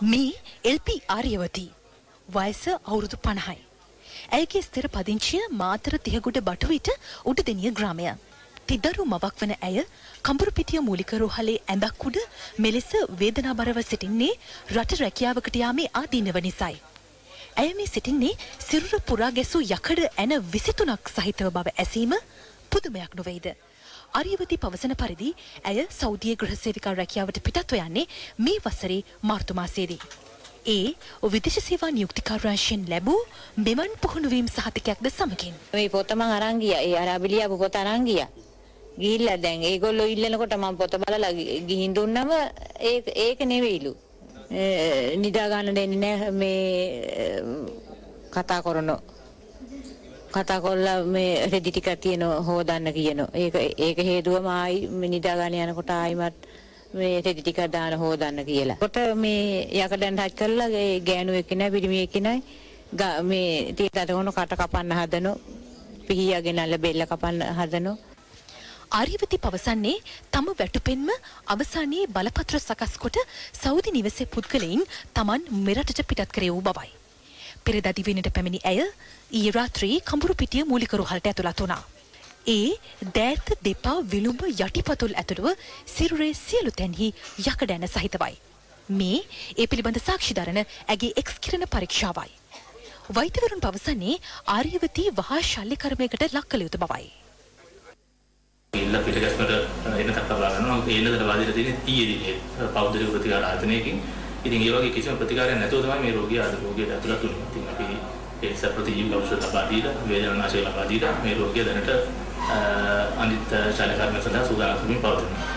මේ එල්.පී. ආර්යවති වයස අවුරුදු 50යි. ඇයගේ ස්ථිර පදිංචිය මාතර තිහගුඩ බටුවිට උඩදෙනිය ග්‍රාමය. තිදරු මවක් වන ඇය කඹුරුපිටිය මූලික රෝහලේ ඇඳක් උඩ මෙලෙස වේදනාබරව සිටින්නේ රට රැකියාවකට යාමේ ආදීනව නිසායි. ඇය මේ සිටින්නේ සිරුර පුරා ගැසූ යකඩ ඇන 23ක් සහිතව බව ඇසීම පුදුමයක් නොවේද? ආර්යවති පවසන පරිදි ඇය සෞදියේ ගෘහසේවිකා රැකියාවට පිටත්ව යන්නේ මේ වසරේ මාර්තු මාසයේදී. ඒ විදේශ සේවා නියුක්තිකාරාංශයෙන් ලැබූ මෙවන් පුහුණුවීම් සහතිකයක්ද සමගින් මේ පොත මං අරන් ගියා. ඒ අරාබිලියාපු පොත අරන් ගියා. ගිහිල්ලා දැන් ඒගොල්ලෝ ඉල්ලනකොට මම පොත බලලා ගිහින් දුන්නම ඒක නෙවෙයිලු. නිදා ගන්න දෙන්නේ නැහැ මේ කතා කරලා මේ රෙදි ටිකක් තියෙන හොදන්න කියනවා. ඒක හේතුවම ආයි නිදා ගන්න යනකොට ආයිමත් මේ රෙදි ටිකක් දාන හොදන්න කියලා. කොට මේ යකඩෙන් ටච් කරලා ගෑනු එක්කෙනයි පිරිමි එක්කෙනයි මේ තීතට කොන කට කපන්න හදනෝ. පිහියගෙනල්ල බෙල්ල කපන්න හදනෝ. ආර්යවති පවසන්නේ තම වැටුපෙන්ම අවසානයේ බලපත්‍ර සකස් කොට සෞදි නිවසේ පුද්ගලයින් Taman මෙරටට පිටත් කර වූ බවයි. පෙරදා දිවිනට පැමිණි ඇය ඊයේ රාත්‍රියේ කඹුරුපිටිය මූලික රෝහලට ඇතුළත් වුණා. ඒ දෑත දෙපා විලුඹ යටිපතුල් ඇතුළුව සිරුරේ සියලු තැන්හි යකඩ ඇන සහිතවයි. මේ ඒ පිළිබඳ සාක්ෂි දරන ඇගේ එක්ස් කිරණ පරීක්ෂාවයි. වෛද්‍යවරුන් පවසන්නේ ආර්යවති වහා ශල්‍ය කර්මයකට ලක් කළ යුතු බවයි. ඉල්ල පිටගැස්මට එන්න තක්කබලා ගන්නවා. ඒ ඉල්ලකට වාදිලා තියෙන්නේ ඊයේදී පෞද්ගලික ප්‍රතිකාර ආයතනයකින්. ඉතින් ඒ වගේ කිසිම ප්‍රතිකාරයක් නැතුව තමයි මේ රෝගියා ඇතුළත් වුනේ. ඉතින් අපි ඒ සප්‍රතිජීවක ඖෂධ ලබා දීලා වේදනානාශක ලබා දීලා මේ රෝගියා දැනට අනිත් ශල්‍ය කර්ම සඳහා සූදානම් වෙමින් පවතිනවා.